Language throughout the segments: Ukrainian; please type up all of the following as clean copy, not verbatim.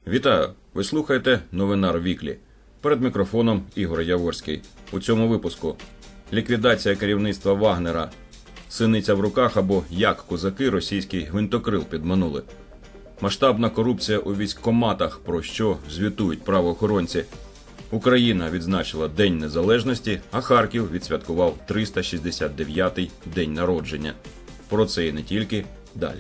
Вітаю! Ви слухаєте Новинар Віклі. Перед мікрофоном Ігор Яворський. У цьому випуску ліквідація керівництва Вагнера, синиця в руках або як козаки російський гвинтокрил підманули. Масштабна корупція у військкоматах, про що звітують правоохоронці. Україна відзначила День Незалежності, а Харків відсвяткував 369-й день народження. Про це і не тільки далі.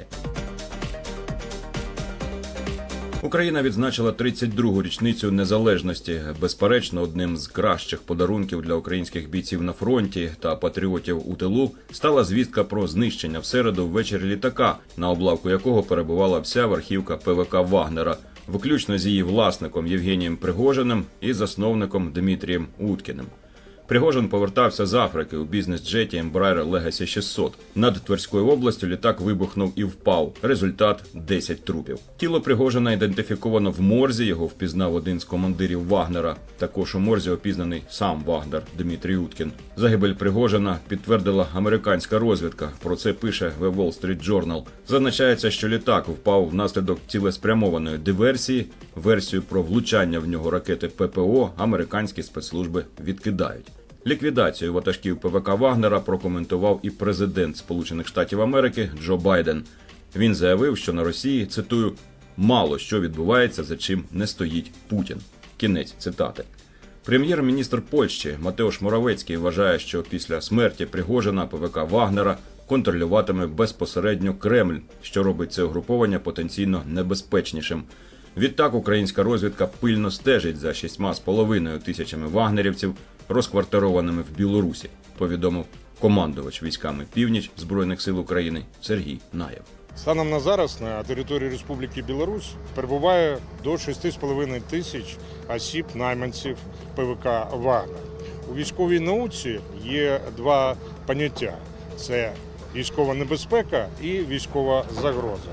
Україна відзначила 32-гу річницю незалежності. Безперечно, одним з кращих подарунків для українських бійців на фронті та патріотів у тилу стала звістка про знищення в середу ввечері літака, на облавку якого перебувала вся верхівка ПВК Вагнера, включно з її власником Євгенієм Пригожиним і засновником Дмитрієм Уткіним. Пригожин повертався з Африки у бізнес-джеті Embraer Legacy 600. Над Тверською областю літак вибухнув і впав. Результат – 10 трупів. Тіло Пригожина ідентифіковано в морзі, його впізнав один з командирів Вагнера. Також у морзі опізнаний сам Вагнер Дмитрій Уткін. Загибель Пригожина підтвердила американська розвідка. Про це пише The Wall Street Journal. Зазначається, що літак впав внаслідок цілеспрямованої диверсії. Версію про влучання в нього ракети ППО американські спецслужби відкидають. Ліквідацію ватажків ПВК Вагнера прокоментував і президент Сполучених Штатів Америки Джо Байден. Він заявив, що на Росії, цитую, «мало що відбувається, за чим не стоїть Путін». Кінець цитати. Прем'єр-міністр Польщі Матеуш Моравецький вважає, що після смерті Пригожина ПВК Вагнера контролюватиме безпосередньо Кремль, що робить це угруповання потенційно небезпечнішим. Відтак українська розвідка пильно стежить за 6,5 тисячами вагнерівців, розквартированими в Білорусі, повідомив командувач військами Північ Збройних сил України Сергій Наєв. Станом на зараз на території Республіки Білорусь перебуває до 6,5 тисяч осіб, найманців ПВК «Вагнер». У військовій науці є два поняття – це військова небезпека і військова загроза.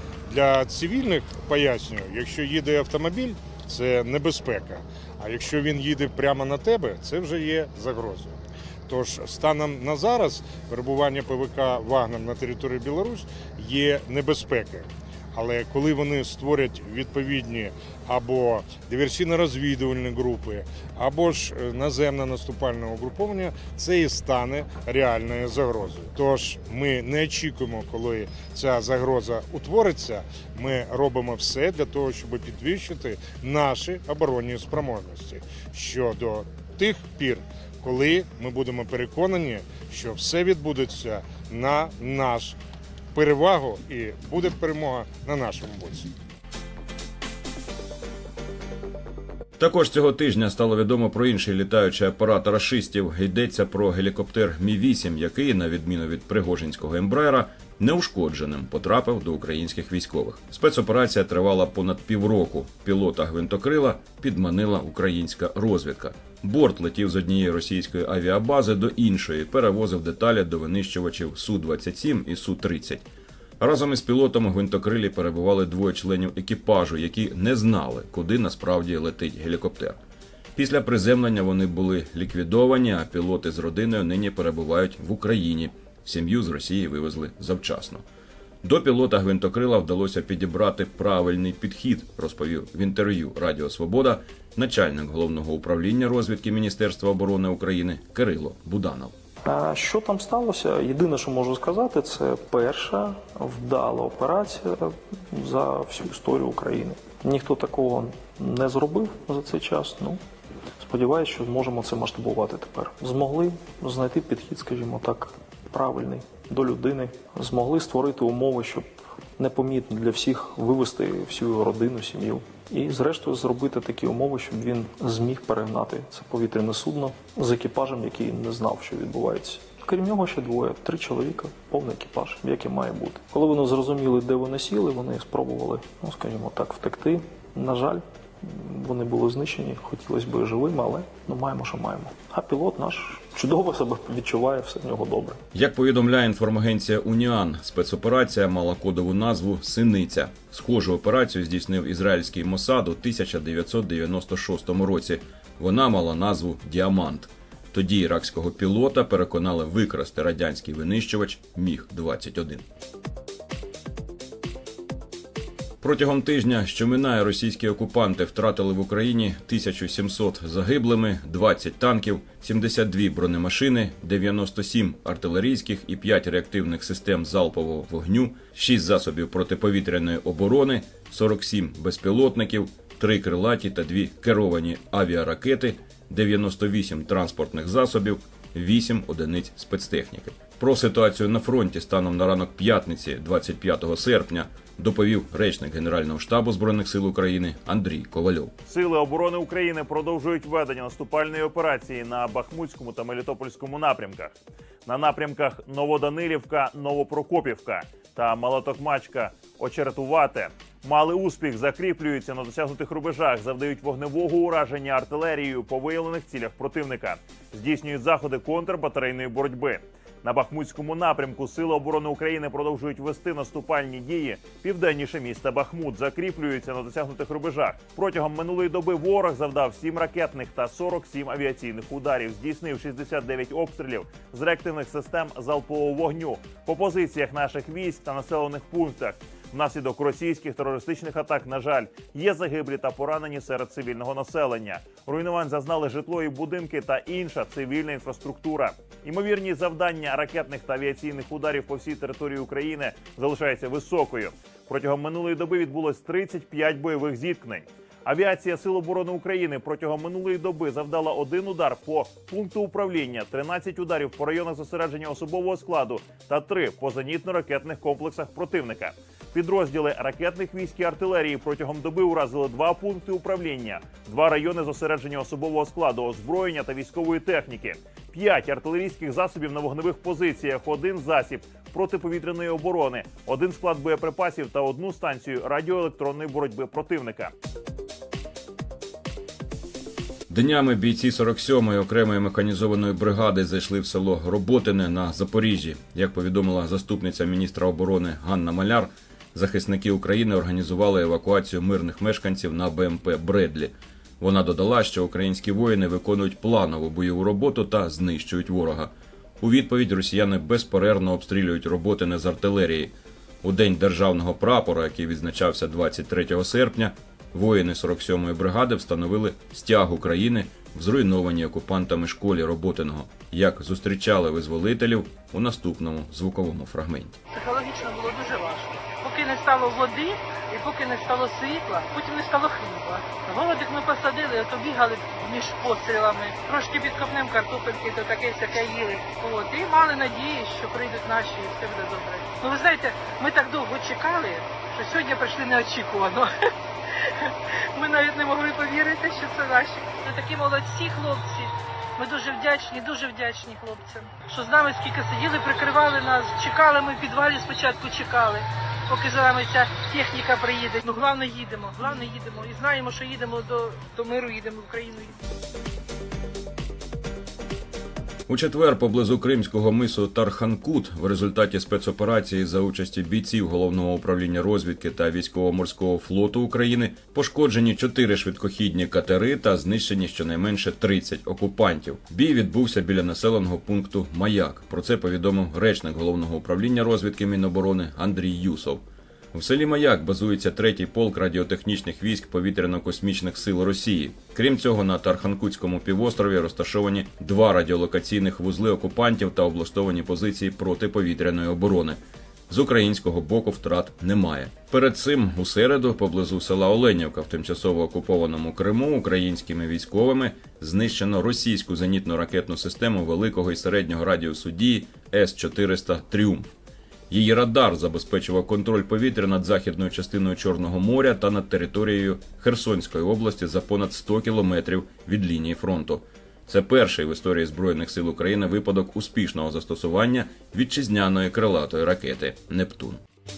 Для цивільних, пояснюю, якщо їде автомобіль, це небезпека, а якщо він їде прямо на тебе, це вже є загрозою. Тож станом на зараз перебування ПВК «Вагнер» на території Білорусі є небезпекою. Але коли вони створять відповідні або диверсійно-розвідувальні групи, або ж наземне наступальне угруповання, це і стане реальною загрозою. Тож ми не очікуємо, коли ця загроза утвориться, ми робимо все для того, щоб підвищити наші оборонні спроможності щодо тих пір, коли ми будемо переконані, що все відбудеться на наш перевагу і буде перемога на нашому боці. Також цього тижня стало відомо про інший літаючий апарат рашистів. Йдеться про гелікоптер Мі-8, який, на відміну від пригожинського Ембраєра, неушкодженим потрапив до українських військових. Спецоперація тривала понад півроку. Пілота гвинтокрила підманила українська розвідка. Борт летів з однієї російської авіабази до іншої, перевозив деталі до винищувачів Су-27 і Су-30. Разом із пілотом у гвинтокрилі перебували двоє членів екіпажу, які не знали, куди насправді летить гелікоптер. Після приземлення вони були ліквідовані, а пілоти з родиною нині перебувають в Україні. Сім'ю з Росії вивезли завчасно. До пілота гвинтокрила вдалося підібрати правильний підхід, розповів в інтерв'ю Радіо Свобода начальник Головного управління розвідки Міністерства оборони України Кирило Буданов. Що там сталося? Єдине, що можу сказати, це перша вдала операція за всю історію України. Ніхто такого не зробив за цей час. Сподіваюся, що зможемо це масштабувати тепер. Змогли знайти підхід, скажімо так, правильний до людини. Змогли створити умови, щоб непомітно для всіх вивести всю його родину, сім'ю. І, зрештою, зробити такі умови, щоб він зміг перегнати це повітряне судно з екіпажем, який не знав, що відбувається. Крім нього ще двоє, 3 чоловіка, повний екіпаж, як і має бути. Коли вони зрозуміли, де вони сіли, вони спробували, скажімо так, втекти. На жаль, вони були знищені, хотілося б живими, але маємо, що маємо. А пілот наш чудово себе відчуває, все в нього добре. Як повідомляє інформагенція «Уніан», спецоперація мала кодову назву «Синиця». Схожу операцію здійснив ізраїльський Мосад у 1996 році. Вона мала назву «Діамант». Тоді іракського пілота переконали викрасти радянський винищувач Міг-21. Протягом тижня, що минає, російські окупанти втратили в Україні 1700 загиблими, 20 танків, 72 бронемашини, 97 артилерійських і 5 реактивних систем залпового вогню, 6 засобів протиповітряної оборони, 47 безпілотників, 3 крилаті та 2 керовані авіаракети, 98 транспортних засобів, 8 одиниць спецтехніки. Про ситуацію на фронті станом на ранок п'ятниці, 25 серпня, доповів речник Генерального штабу Збройних сил України Андрій Ковальов. Сили оборони України продовжують ведення наступальної операції на Бахмутському та Мелітопольському напрямках. На напрямках Новоданилівка, Новопрокопівка та Малотокмачка, Очеретувате мали успіх, закріплюються на досягнутих рубежах, завдають вогневого ураження артилерією по виявлених цілях противника, здійснюють заходи контрбатарейної боротьби. На Бахмутському напрямку Сили оборони України продовжують вести наступальні дії південніше міста Бахмут, закріплюються на досягнутих рубежах. Протягом минулої доби ворог завдав 7 ракетних та 47 авіаційних ударів, здійснив 69 обстрілів з реактивних систем залпового вогню по позиціях наших військ та населених пунктах. Внаслідок російських терористичних атак, на жаль, є загиблі та поранені серед цивільного населення. Руйнувань зазнали житло і будинки та інша цивільна інфраструктура. Ймовірність завдання ракетних та авіаційних ударів по всій території України залишається високою. Протягом минулої доби відбулось 35 бойових зіткнень. Авіація Сил оборони України протягом минулої доби завдала 1 удар по пункту управління, 13 ударів по районах зосередження особового складу та 3 по зенітно-ракетних комплексах противника. Підрозділи ракетних військ і артилерії протягом доби уразили 2 пункти управління, 2 райони зосередження особового складу, озброєння та військової техніки, 5 артилерійських засобів на вогневих позиціях, 1 засіб протиповітряної оборони, 1 склад боєприпасів та 1 станцію радіоелектронної боротьби противника. Днями бійці 47-ї окремої механізованої бригади зайшли в село Роботине на Запоріжжі. Як повідомила заступниця міністра оборони Ганна Маляр, захисники України організували евакуацію мирних мешканців на БМП «Бредлі». Вона додала, що українські воїни виконують планову бойову роботу та знищують ворога. У відповідь росіяни безперервно обстрілюють Роботине з артилерії. У День державного прапора, який відзначався 23 серпня, воїни 47-ї бригади встановили стяг України в зруйнованій окупантами школі Роботиного. Як зустрічали визволителів у наступному звуковому фрагменті. Психологічно було дуже важко. Поки не стало води і поки не стало світла, потім не стало хліба. Голодик ми посадили, то бігали між пострілами, трошки під копнем картопельки, то таке-сяке їли. І мали надії, що прийдуть наші і все буде добре. Ну ви знаєте, ми так довго чекали, що сьогодні прийшли неочікувано. Ми навіть не могли повірити, що це наші. Це такі молодці хлопці. Ми дуже вдячні хлопцям, що з нами скільки сиділи, прикривали нас, чекали, ми в підвалі спочатку чекали, поки за нами ця техніка приїде. Ну, головне їдемо і знаємо, що їдемо до миру, їдемо в Україну. У четвер поблизу кримського мису Тарханкут в результаті спецоперації за участі бійців Головного управління розвідки та Військово-морського флоту України пошкоджені 4 швидкохідні катери та знищені щонайменше 30 окупантів. Бій відбувся біля населеного пункту Маяк. Про це повідомив речник Головного управління розвідки Міноборони Андрій Юсов. В селі Маяк базується 3-й полк радіотехнічних військ повітряно-космічних сил Росії. Крім цього, на Тарханкутському півострові розташовані 2 радіолокаційних вузли окупантів та облаштовані позиції протиповітряної оборони. З українського боку втрат немає. Перед цим у середу поблизу села Оленівка в тимчасово окупованому Криму українськими військовими знищено російську зенітно-ракетну систему великого і середнього радіусу дії С-400 «Тріумф». Її радар забезпечував контроль повітря над західною частиною Чорного моря та над територією Херсонської області за понад 100 кілометрів від лінії фронту. Це перший в історії Збройних сил України випадок успішного застосування вітчизняної крилатої ракети «Нептун».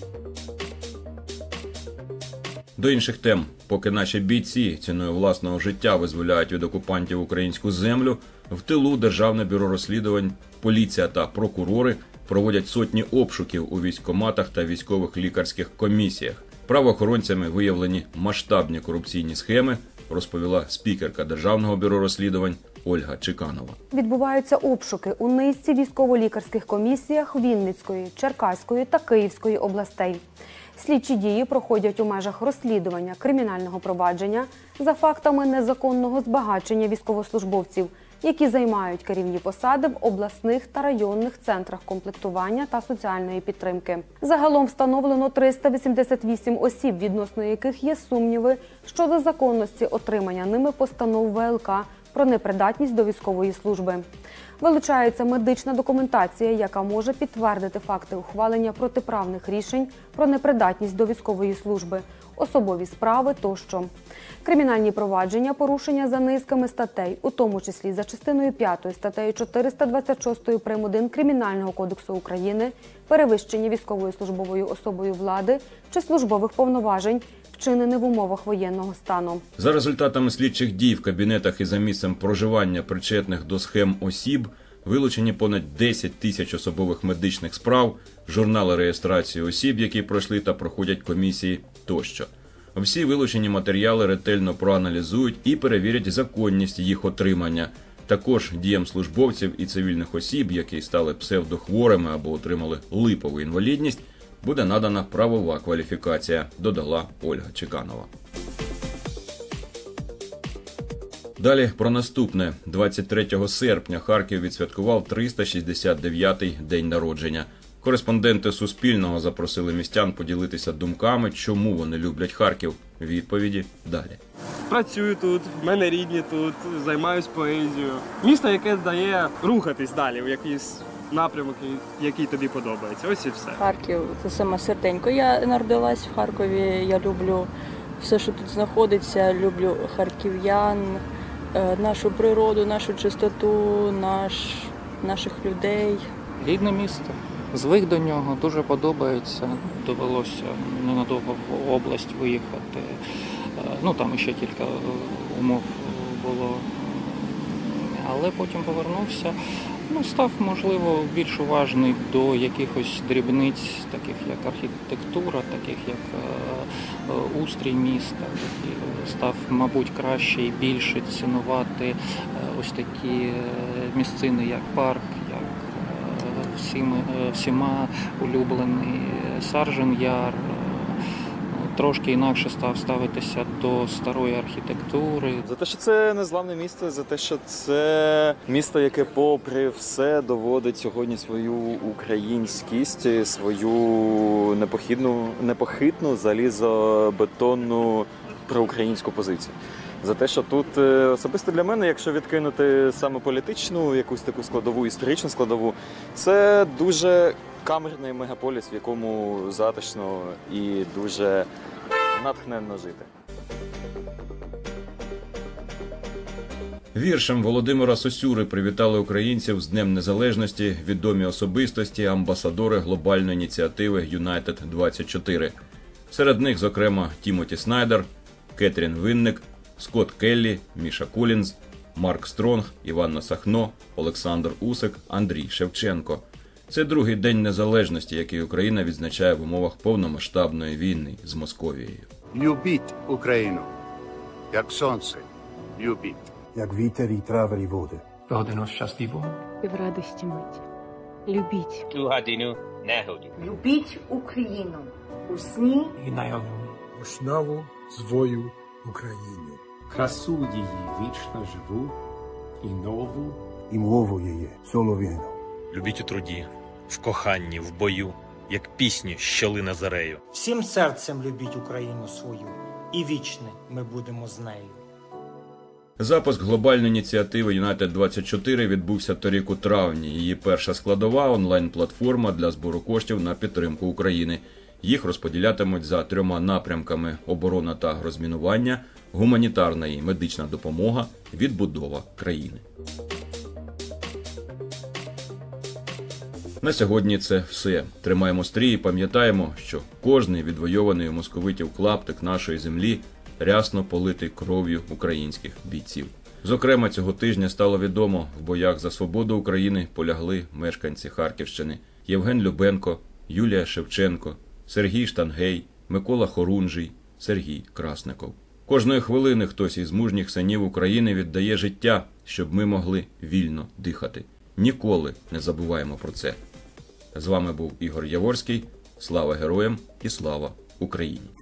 До інших тем. Поки наші бійці ціною власного життя визволяють від окупантів українську землю, в тилу Державне бюро розслідувань, поліція та прокурори проводять сотні обшуків у військкоматах та військових лікарських комісіях. Правоохоронцями виявлені масштабні корупційні схеми, розповіла спікерка Державного бюро розслідувань Ольга Чеканова. Відбуваються обшуки у низці військово-лікарських комісіях Вінницької, Черкаської та Київської областей. Слідчі дії проходять у межах розслідування кримінального провадження за фактами незаконного збагачення військовослужбовців, які займають керівні посади в обласних та районних центрах комплектування та соціальної підтримки. Загалом встановлено 388 осіб, відносно яких є сумніви щодо законності отримання ними постанов ВЛК про непридатність до військової служби. Вилучається медична документація, яка може підтвердити факти ухвалення протиправних рішень про непридатність до військової служби, особові справи тощо. Кримінальні провадження, порушення за низками статей, у тому числі за частиною 5 статтею 426 прим. 1 Кримінального кодексу України, перевищення військовою службовою особою влади чи службових повноважень, вчинене в умовах воєнного стану. За результатами слідчих дій в кабінетах і за місцем проживання причетних до схем осіб вилучені понад 10 тисяч особових медичних справ, журнали реєстрації осіб, які пройшли та проходять комісії тощо. Всі вилучені матеріали ретельно проаналізують і перевірять законність їх отримання. Також діям службовців і цивільних осіб, які стали псевдохворими або отримали липову інвалідність, буде надана правова кваліфікація, додала Ольга Чеканова. Далі про наступне. 23 серпня Харків відсвяткував 369-й день народження. Кореспонденти Суспільного запросили містян поділитися думками, чому вони люблять Харків. Відповіді далі. Працюю тут, в мене рідні тут, займаюсь поезією. Місто, яке дає рухатись далі в якийсь напрямок, який тобі подобається. Ось і все. Харків – це саме серденько. Я народилась в Харкові, я люблю все, що тут знаходиться, люблю харків'ян, нашу природу, нашу чистоту, наших людей. Рідне місто. Звик до нього, дуже подобається. Довелося ненадовго в область виїхати. Ну, там ще кілька умов було. Але потім повернувся. Ну, став, можливо, більш уважний до якихось дрібниць, таких як архітектура, таких як устрій міста. Став, мабуть, краще і більше цінувати ось такі місцини, як парк, як всіма улюблений Саржен Яр. Трошки інакше став ставитися до старої архітектури. За те, що це незламне місто, за те, що це місто, яке попри все доводить сьогодні свою українськість, свою непохитну залізобетонну проукраїнську позицію. За те, що тут особисто для мене, якщо відкинути саме політичну, якусь таку складову, історичну складову, це дуже камерний мегаполіс, в якому затишно і дуже натхненно жити. Віршем Володимира Сосюри привітали українців з Днем Незалежності відомі особистості, амбасадори глобальної ініціативи Юнайтед-24. Серед них, зокрема, Тімоті Снайдер, Кетрін Винник, Скотт Келлі, Міша Колінз, Марк Стронг, Іванна Сахно, Олександр Усик, Андрій Шевченко. Це другий День Незалежності, який Україна відзначає в умовах повномасштабної війни з Московією. Любіть Україну, як сонце, любіть. Як вітер і трави і води. Годину щасливо. І в радості мить. Любіть. Ту годину негоди. Любіть Україну у сні і наяву. У нову свою Україну. Красу її вічно живу і нову. І мову її солов'їну. Любіть у труді, в коханні, в бою, як пісню, що лине зарею. Всім серцем любіть Україну свою, і вічне ми будемо з нею. Запуск глобальної ініціативи Юнайтед-24 відбувся торік у травні. Її перша складова – онлайн-платформа для збору коштів на підтримку України. Їх розподілятимуть за 3 напрямками – оборона та розмінування, гуманітарна і медична допомога, відбудова країни. На сьогодні це все. Тримаємо стрій і пам'ятаємо, що кожний відвойований у московитів клаптик нашої землі рясно политий кров'ю українських бійців. Зокрема, цього тижня стало відомо, в боях за свободу України полягли мешканці Харківщини – Євген Любенко, Юлія Шевченко, Сергій Штангей, Микола Хорунжий, Сергій Красников. Кожної хвилини хтось із мужніх синів України віддає життя, щоб ми могли вільно дихати. Ніколи не забуваємо про це. З вами був Ігор Яворський. Слава героям і слава Україні.